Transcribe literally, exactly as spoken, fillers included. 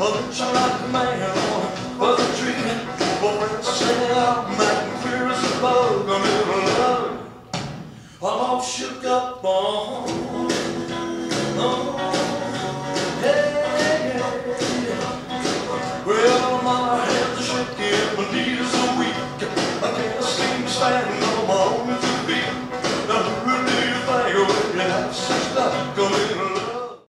looks like a man was dreaming. For it's set out, man, clear as a bug. I'm in love. I'm all shook up on. Oh.